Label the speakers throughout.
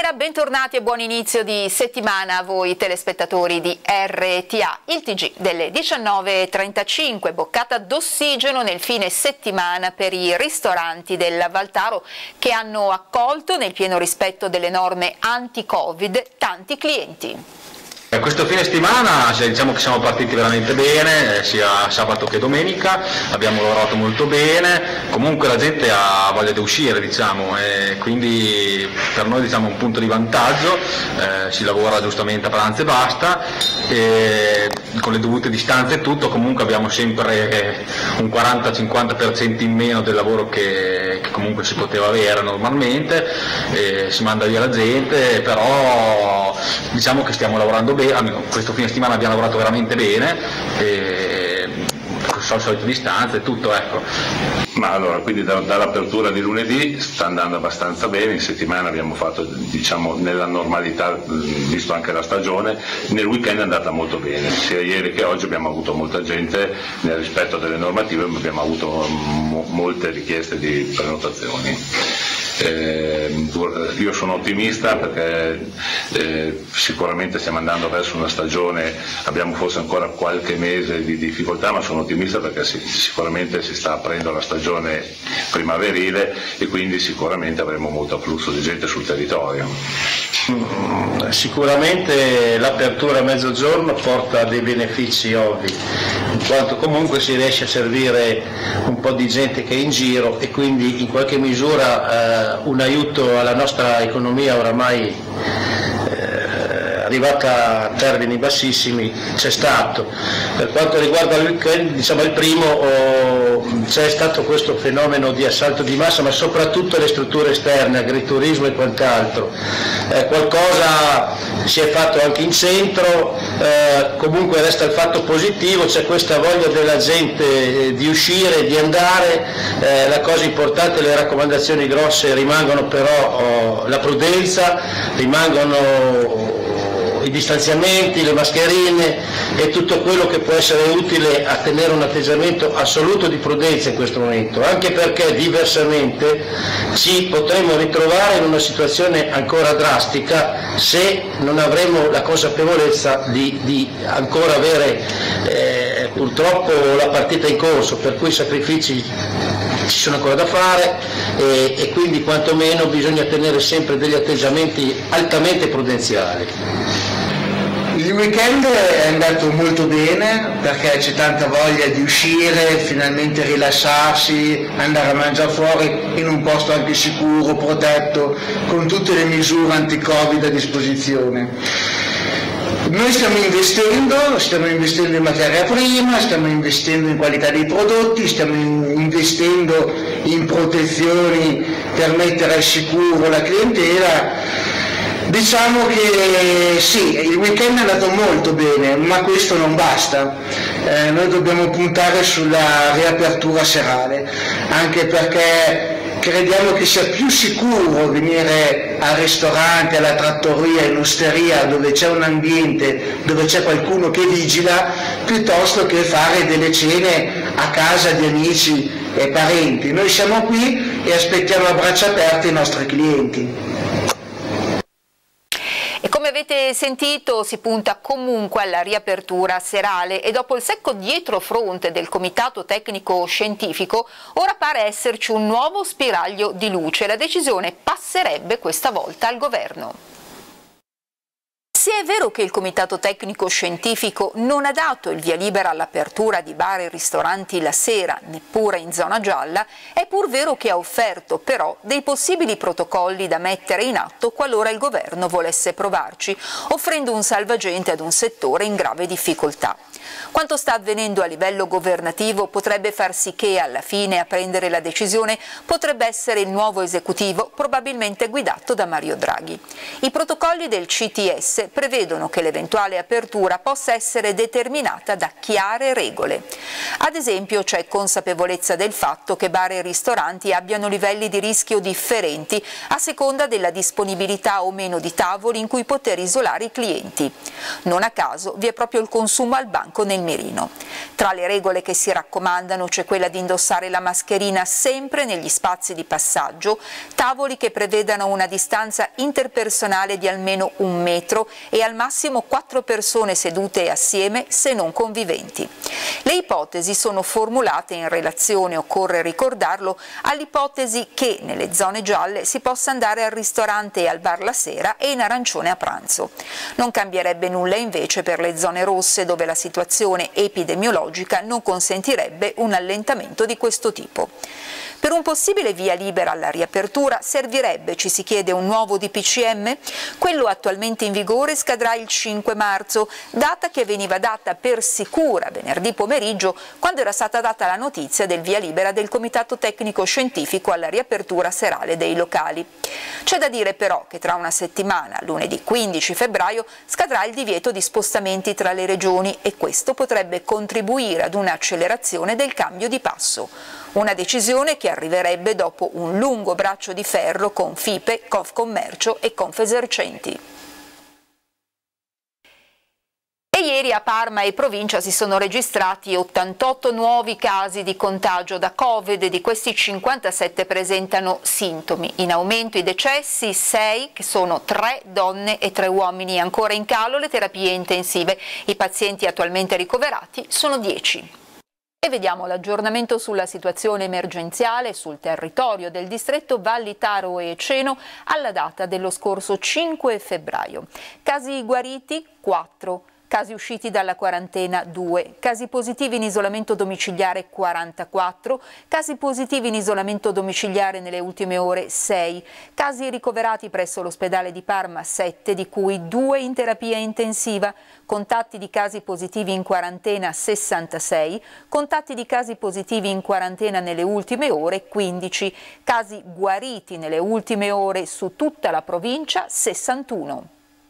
Speaker 1: Buonasera, bentornati e buon inizio di settimana a voi telespettatori di RTA, il TG delle 19:35, boccata d'ossigeno nel fine settimana per i ristoranti del Valtaro che hanno accolto, nel pieno rispetto delle norme anti-Covid, tanti clienti.
Speaker 2: Questo fine settimana diciamo che siamo partiti veramente bene, sia sabato che domenica, abbiamo lavorato molto bene, comunque la gente ha voglia di uscire, diciamo, e quindi per noi diciamo un punto di vantaggio, si lavora giustamente a pranzo e basta, e con le dovute distanze e tutto, comunque abbiamo sempre un 40-50% in meno del lavoro che comunque si poteva avere normalmente, si manda via la gente, però diciamo che stiamo lavorando bene. Questo fine settimana abbiamo lavorato veramente bene, con le solite distanze e tutto, ecco.
Speaker 3: Ma allora, quindi dall'apertura di lunedì sta andando abbastanza bene, in settimana abbiamo fatto, diciamo, nella normalità, visto anche la stagione, nel weekend è andata molto bene, sia ieri che oggi abbiamo avuto molta gente nel rispetto delle normative, ma abbiamo avuto molte richieste di prenotazioni. Io sono ottimista perché sicuramente stiamo andando verso una stagione, abbiamo forse ancora qualche mese di difficoltà, ma sono ottimista perché sicuramente si sta aprendo la stagione primaverile e quindi sicuramente avremo molto afflusso di gente sul territorio.
Speaker 4: Sicuramente l'apertura a mezzogiorno porta dei benefici ovvi, in quanto comunque si riesce a servire un po' di gente che è in giro e quindi in qualche misura un aiuto alla nostra economia oramai arrivata a termini bassissimi c'è stato. Per quanto riguarda il weekend, diciamo il primo, c'è stato questo fenomeno di assalto di massa, ma soprattutto le strutture esterne, agriturismo e quant'altro. Qualcosa si è fatto anche in centro, comunque resta il fatto positivo, c'è questa voglia della gente di uscire, di andare, la cosa importante, le raccomandazioni grosse rimangono però la prudenza, rimangono i distanziamenti, le mascherine e tutto quello che può essere utile a tenere un atteggiamento assoluto di prudenza in questo momento, anche perché diversamente ci potremo ritrovare in una situazione ancora drastica se non avremo la consapevolezza di ancora avere purtroppo la partita in corso, per cui i sacrifici ci sono ancora da fare e quindi quantomeno bisogna tenere sempre degli atteggiamenti altamente prudenziali.
Speaker 5: Il weekend è andato molto bene perché c'è tanta voglia di uscire, finalmente rilassarsi, andare a mangiare fuori in un posto anche sicuro, protetto, con tutte le misure anti-Covid a disposizione. Noi stiamo investendo in materia prima, stiamo investendo in qualità dei prodotti, stiamo investendo in protezioni per mettere al sicuro la clientela. Diciamo che sì, il weekend è andato molto bene, ma questo non basta. Noi dobbiamo puntare sulla riapertura serale, anche perché crediamo che sia più sicuro venire al ristorante, alla trattoria, in osteria, dove c'è un ambiente, dove c'è qualcuno che vigila, piuttosto che fare delle cene a casa di amici e parenti. Noi siamo qui e aspettiamo a braccia aperte i nostri clienti.
Speaker 1: Come avete sentito, si punta comunque alla riapertura serale e dopo il secco dietrofront del Comitato Tecnico Scientifico ora pare esserci un nuovo spiraglio di luce. La decisione passerebbe questa volta al governo. Se è vero che il Comitato Tecnico Scientifico non ha dato il via libera all'apertura di bar e ristoranti la sera, neppure in zona gialla, è pur vero che ha offerto però dei possibili protocolli da mettere in atto qualora il governo volesse provarci, offrendo un salvagente ad un settore in grave difficoltà. Quanto sta avvenendo a livello governativo potrebbe far sì che alla fine a prendere la decisione potrebbe essere il nuovo esecutivo, probabilmente guidato da Mario Draghi. I protocolli del CTS prevedono che l'eventuale apertura possa essere determinata da chiare regole. Ad esempio, c'è consapevolezza del fatto che bar e ristoranti abbiano livelli di rischio differenti a seconda della disponibilità o meno di tavoli in cui poter isolare i clienti. Non a caso vi è proprio il consumo al banco nel mirino. Tra le regole che si raccomandano c'è quella di indossare la mascherina sempre negli spazi di passaggio, tavoli che prevedano una distanza interpersonale di almeno 1 metro e al massimo 4 persone sedute assieme se non conviventi. Le ipotesi sono formulate in relazione, occorre ricordarlo, all'ipotesi che nelle zone gialle si possa andare al ristorante e al bar la sera e in arancione a pranzo. Non cambierebbe nulla invece per le zone rosse, dove la situazione epidemiologica non consentirebbe un allentamento di questo tipo. Per un possibile via libera alla riapertura servirebbe, ci si chiede, un nuovo DPCM? Quello attualmente in vigore scadrà il 5 marzo, data che veniva data per sicura venerdì pomeriggio, quando era stata data la notizia del via libera del Comitato Tecnico Scientifico alla riapertura serale dei locali. C'è da dire però che tra una settimana, lunedì 15 febbraio, scadrà il divieto di spostamenti tra le regioni e questo potrebbe contribuire ad un'accelerazione del cambio di passo. Una decisione che arriverebbe dopo un lungo braccio di ferro con FIPE, Confcommercio e Confesercenti. E ieri a Parma e provincia si sono registrati 88 nuovi casi di contagio da Covid, di questi 57 presentano sintomi. In aumento i decessi, 6 che sono 3 donne e 3 uomini, ancora in calo le terapie intensive. I pazienti attualmente ricoverati sono 10. E vediamo l'aggiornamento sulla situazione emergenziale sul territorio del distretto Valli Taro e Ceno alla data dello scorso 5 febbraio. Casi guariti 4. Casi usciti dalla quarantena 2, casi positivi in isolamento domiciliare 44, casi positivi in isolamento domiciliare nelle ultime ore 6, casi ricoverati presso l'ospedale di Parma 7, di cui 2 in terapia intensiva, contatti di casi positivi in quarantena 66, contatti di casi positivi in quarantena nelle ultime ore 15, casi guariti nelle ultime ore su tutta la provincia 61.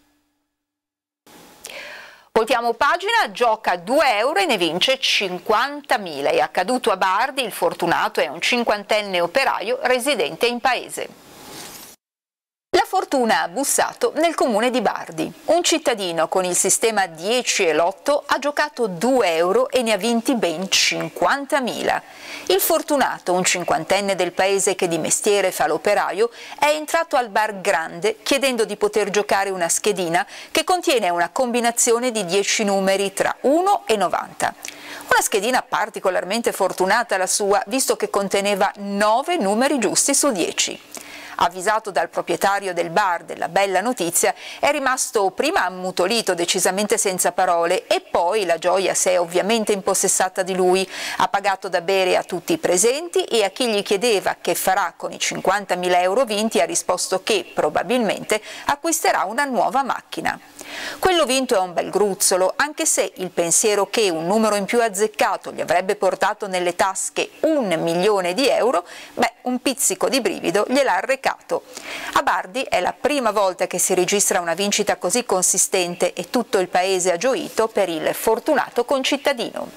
Speaker 1: Voltiamo pagina, gioca 2 euro e ne vince 50.000. È accaduto a Bardi, il fortunato è un 50enne operaio residente in paese. La fortuna ha bussato nel comune di Bardi. Un cittadino con il sistema 10 e lotto ha giocato 2 euro e ne ha vinti ben 50.000. Il fortunato, un 50enne del paese che di mestiere fa l'operaio, è entrato al bar Grande chiedendo di poter giocare una schedina che contiene una combinazione di 10 numeri tra 1 e 90. Una schedina particolarmente fortunata la sua, visto che conteneva 9 numeri giusti su 10. Avvisato dal proprietario del bar della bella notizia, è rimasto prima ammutolito, decisamente senza parole, e poi la gioia si è ovviamente impossessata di lui. Ha pagato da bere a tutti i presenti e a chi gli chiedeva che farà con i 50.000 euro vinti ha risposto che probabilmente acquisterà una nuova macchina. Quello vinto è un bel gruzzolo, anche se il pensiero che un numero in più azzeccato gli avrebbe portato nelle tasche 1 milione di euro, un pizzico di brivido gliel'ha arrecato. A Bardi è la prima volta che si registra una vincita così consistente e tutto il paese ha gioito per il fortunato concittadino.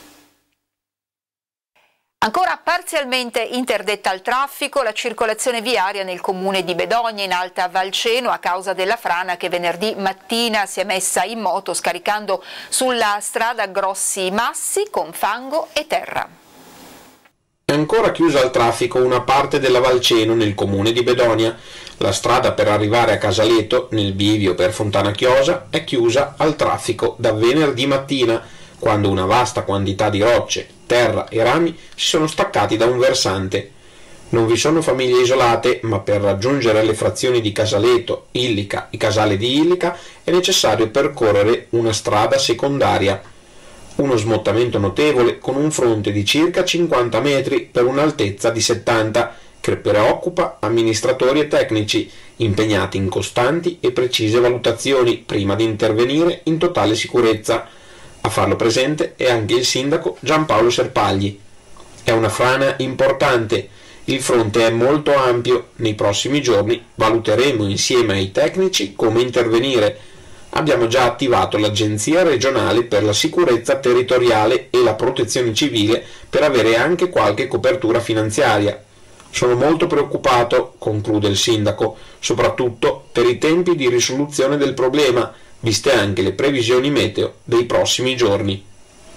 Speaker 1: Ancora parzialmente interdetta al traffico la circolazione viaria nel comune di Bedonia in Alta Val Ceno a causa della frana che venerdì mattina si è messa in moto scaricando sulla strada grossi massi con fango e terra.
Speaker 6: È ancora chiusa al traffico una parte della Val Ceno nel comune di Bedonia. La strada per arrivare a Casaleto, nel bivio per Fontana Chiosa, è chiusa al traffico da venerdì mattina, quando una vasta quantità di rocce, terra e rami si sono staccati da un versante. Non vi sono famiglie isolate, ma per raggiungere le frazioni di Casaleto, Illica e Casale di Illica è necessario percorrere una strada secondaria. Uno smottamento notevole con un fronte di circa 50 metri per un'altezza di 70 che preoccupa amministratori e tecnici impegnati in costanti e precise valutazioni prima di intervenire in totale sicurezza. A farlo presente è anche il sindaco Giampaolo Serpagli. È una frana importante, il fronte è molto ampio, nei prossimi giorni valuteremo insieme ai tecnici come intervenire. abbiamo già attivato l'Agenzia regionale per la sicurezza territoriale e la protezione civile per avere anche qualche copertura finanziaria. Sono molto preoccupato, conclude il sindaco, soprattutto per i tempi di risoluzione del problema, viste anche le previsioni meteo dei prossimi giorni.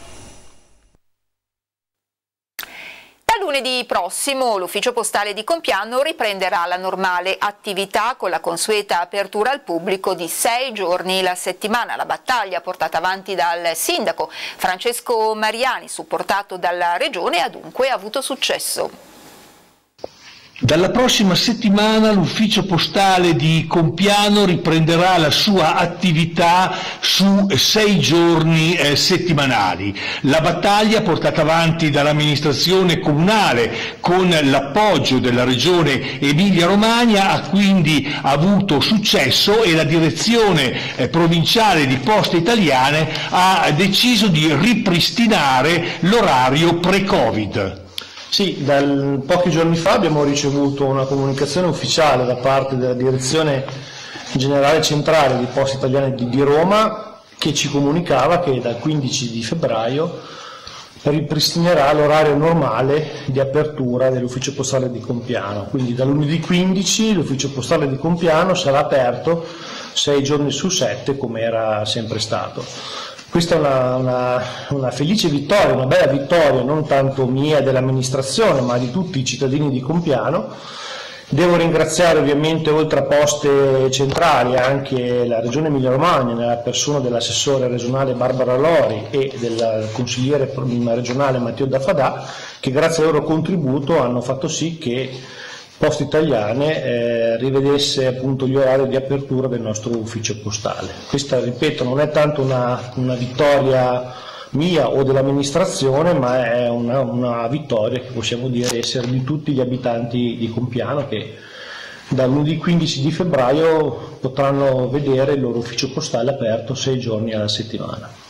Speaker 1: Da lunedì prossimo l'ufficio postale di Compiano riprenderà la normale attività con la consueta apertura al pubblico di 6 giorni la settimana. La battaglia portata avanti dal sindaco Francesco Mariani, supportato dalla Regione, ha dunque avuto successo.
Speaker 7: Dalla prossima settimana l'ufficio postale di Compiano riprenderà la sua attività su 6 giorni settimanali. La battaglia portata avanti dall'amministrazione comunale con l'appoggio della Regione Emilia-Romagna ha quindi avuto successo e la direzione provinciale di Poste Italiane ha deciso di ripristinare l'orario pre-Covid.
Speaker 8: Sì, pochi giorni fa abbiamo ricevuto una comunicazione ufficiale da parte della Direzione Generale Centrale di Poste Italiane di Roma che ci comunicava che dal 15 di febbraio ripristinerà l'orario normale di apertura dell'ufficio postale di Compiano. Quindi da lunedì 15 l'ufficio postale di Compiano sarà aperto 6 giorni su 7 come era sempre stato. Questa è una felice vittoria, una bella vittoria, non tanto mia e dell'amministrazione, ma di tutti i cittadini di Compiano. Devo ringraziare ovviamente, oltre a Poste Centrali, anche la Regione Emilia-Romagna, nella persona dell'assessore regionale Barbara Lori e del consigliere regionale Matteo Daffadà, che grazie al loro contributo hanno fatto sì che Poste Italiane rivedesse appunto gli orari di apertura del nostro ufficio postale. Questa, ripeto, non è tanto una vittoria mia o dell'amministrazione, ma è una vittoria che possiamo dire essere di tutti gli abitanti di Compiano, che dal lunedì 15 di febbraio potranno vedere il loro ufficio postale aperto 6 giorni alla settimana.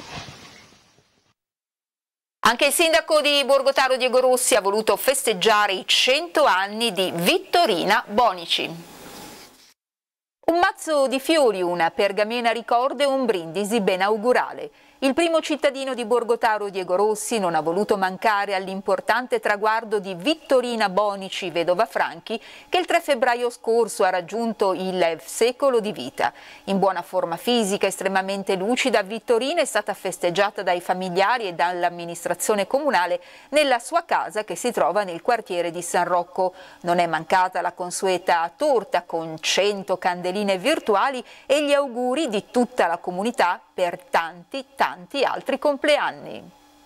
Speaker 1: Anche il sindaco di Borgotaro Diego Rossi ha voluto festeggiare i 100 anni di Vittorina Bonici. Un mazzo di fiori, una pergamena ricordo e un brindisi benaugurale. Il primo cittadino di Borgotaro Diego Rossi non ha voluto mancare all'importante traguardo di Vittorina Bonici, vedova Franchi, che il 3 febbraio scorso ha raggiunto il secolo di vita. In buona forma fisica, estremamente lucida, Vittorina è stata festeggiata dai familiari e dall'amministrazione comunale nella sua casa che si trova nel quartiere di San Rocco. Non è mancata la consueta torta con 100 candeline virtuali e gli auguri di tutta la comunità per tanti altri compleanni.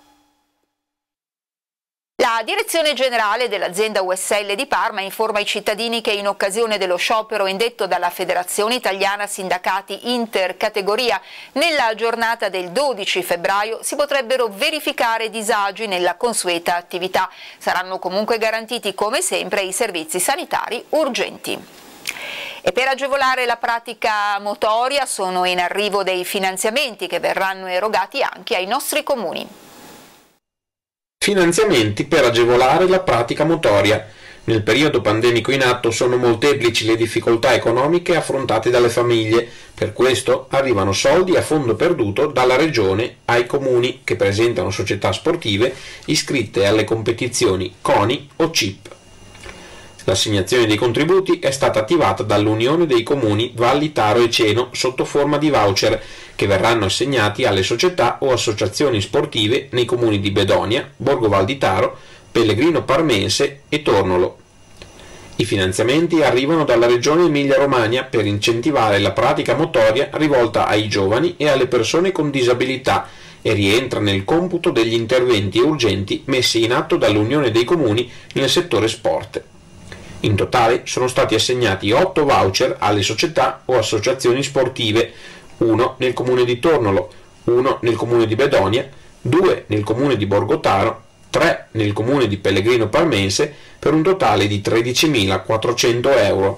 Speaker 1: La direzione generale dell'azienda USL di Parma informa i cittadini che in occasione dello sciopero indetto dalla Federazione Italiana Sindacati Intercategoria nella giornata del 12 febbraio si potrebbero verificare disagi nella consueta attività. Saranno comunque garantiti come sempre i servizi sanitari urgenti. E per agevolare la pratica motoria sono in arrivo dei finanziamenti che verranno erogati anche ai nostri comuni.
Speaker 6: Finanziamenti per agevolare la pratica motoria. Nel periodo pandemico in atto sono molteplici le difficoltà economiche affrontate dalle famiglie. Per questo arrivano soldi a fondo perduto dalla Regione ai comuni che presentano società sportive iscritte alle competizioni CONI o CIP. L'assegnazione dei contributi è stata attivata dall'Unione dei Comuni Valli Taro e Ceno sotto forma di voucher che verranno assegnati alle società o associazioni sportive nei comuni di Bedonia, Borgo Val di Taro, Pellegrino Parmense e Tornolo. I finanziamenti arrivano dalla Regione Emilia-Romagna per incentivare la pratica motoria rivolta ai giovani e alle persone con disabilità e rientra nel computo degli interventi urgenti messi in atto dall'Unione dei Comuni nel settore sport. In totale sono stati assegnati 8 voucher alle società o associazioni sportive, 1 nel comune di Tornolo, 1 nel comune di Bedonia, 2 nel comune di Borgotaro, 3 nel comune di Pellegrino Parmense, per un totale di 13.400 euro.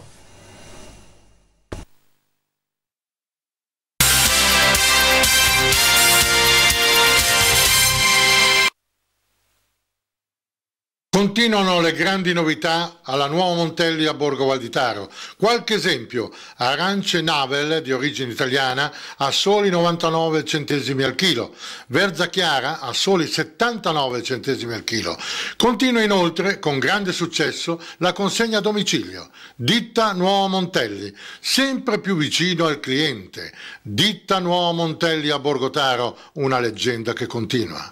Speaker 9: Continuano le grandi novità alla Nuovo Montelli a Borgo Valditaro. Qualche esempio: arance Navel di origine italiana a soli 99 centesimi al chilo, verza chiara a soli 79 centesimi al chilo. Continua inoltre con grande successo la consegna a domicilio. Ditta Nuovo Montelli, sempre più vicino al cliente. Ditta Nuovo Montelli a Borgotaro, una leggenda che continua.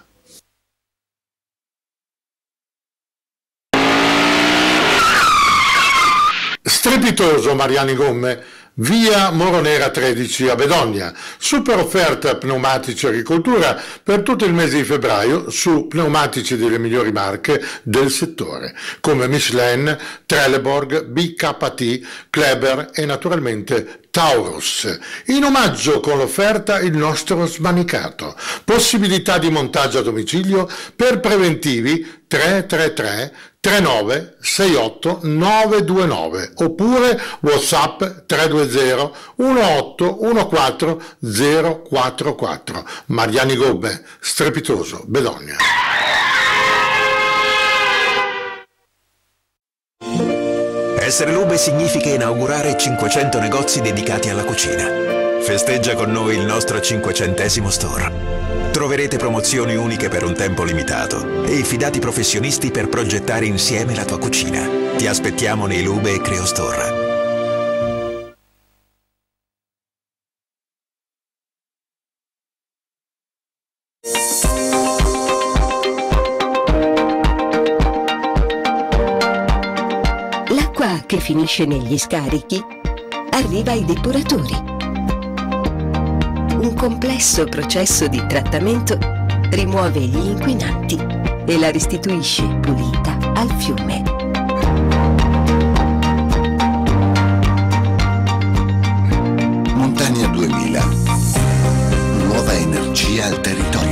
Speaker 9: Strepitoso Mariani Gomme, via Moronera 13 a Bedonia. Super offerta pneumatici agricoltura per tutto il mese di febbraio su pneumatici delle migliori marche del settore, come Michelin, Trelleborg, BKT, Kleber e naturalmente Taurus. In omaggio con l'offerta il nostro smanicato. Possibilità di montaggio a domicilio per preventivi 333 39 68 929 oppure WhatsApp 320 18 14 044. Mariani Gomme, Strepitoso, Bedonia.
Speaker 10: Essere Lube significa inaugurare 500 negozi dedicati alla cucina. Festeggia con noi il nostro 500° store. Troverete promozioni uniche per un tempo limitato e i fidati professionisti per progettare insieme la tua cucina. Ti aspettiamo nei Lube e Creo Store.
Speaker 11: L'acqua che finisce negli scarichi arriva ai depuratori. Un complesso processo di trattamento rimuove gli inquinanti e la restituisce pulita al fiume.
Speaker 12: Montagna 2000. Nuova energia al territorio.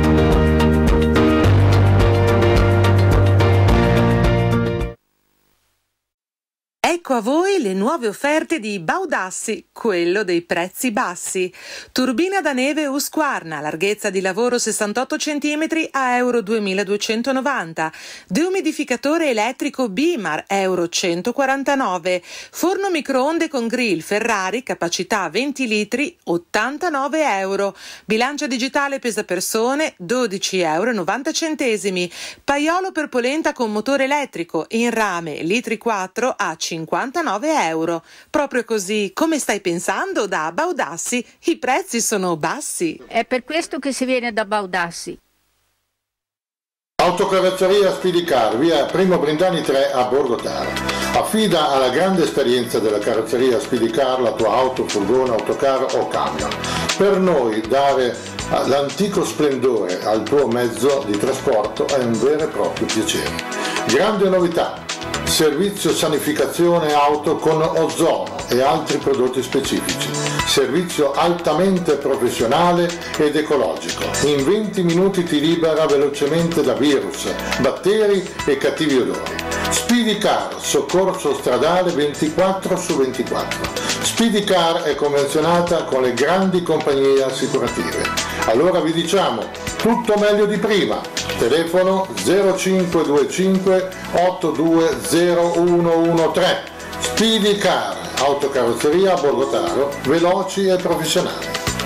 Speaker 13: Ecco a voi le nuove offerte di Baudassi, quello dei prezzi bassi. Turbina da neve Husqvarna, larghezza di lavoro 68 cm a euro 2.290. Deumidificatore elettrico Bimar, euro 149. Forno microonde con grill Ferrari, capacità 20 litri, 89 euro. Bilancia digitale pesapersone, 12,90 euro. Paiolo per polenta con motore elettrico, in rame, litri 4 a 59 euro. Proprio così, come stai pensando, da Baudassi i prezzi sono bassi.
Speaker 14: È per questo che si viene da Baudassi.
Speaker 9: Autocarrozzeria Spidicar, via Primo Brindani 3 a Borgotaro. Affida alla grande esperienza della carrozzeria Spidicar la tua auto, furgone, autocar o camion. Per noi dare l'antico splendore al tuo mezzo di trasporto è un vero e proprio piacere. Grande novità: servizio sanificazione auto con ozono e altri prodotti specifici. Servizio altamente professionale ed ecologico. In 20 minuti ti libera velocemente da virus, batteri e cattivi odori. Spidicar, soccorso stradale 24/24. Spidicar è convenzionata con le grandi compagnie assicurative. Allora vi diciamo, tutto meglio di prima. Telefono 0525 820113. Spidicar, autocarrozzeria a Borgotaro, veloci e professionali.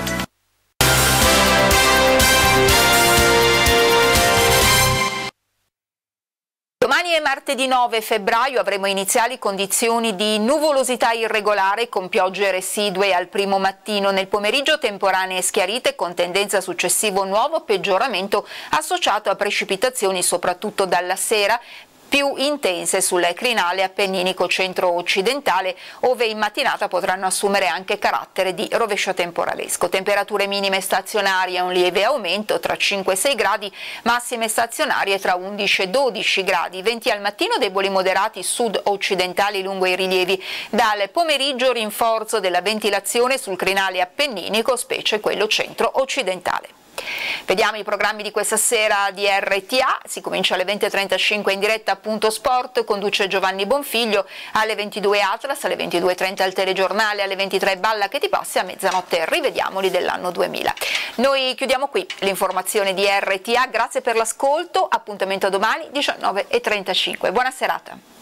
Speaker 1: Domani è martedì 9 febbraio, avremo iniziali condizioni di nuvolosità irregolare con piogge residue al primo mattino. Nel pomeriggio temporanee schiarite con tendenza successivo nuovo peggioramento associato a precipitazioni soprattutto dalla sera, più intense sul crinale appenninico centro-occidentale, ove in mattinata potranno assumere anche carattere di rovescio temporalesco. Temperature minime stazionarie, un lieve aumento tra 5 e 6 gradi, massime stazionarie tra 11 e 12 gradi. Venti al mattino deboli moderati sud-occidentali lungo i rilievi. Dal pomeriggio rinforzo della ventilazione sul crinale appenninico, specie quello centro-occidentale. Vediamo i programmi di questa sera di RTA. Si comincia alle 20.35 in diretta a Punto Sport, conduce Giovanni Bonfiglio, alle 22 Atlas, alle 22.30 il telegiornale, alle 23 Balla che ti passi, a mezzanotte rivediamoli dell'anno 2000. Noi chiudiamo qui l'informazione di RTA, grazie per l'ascolto, appuntamento a domani 19.35. Buona serata.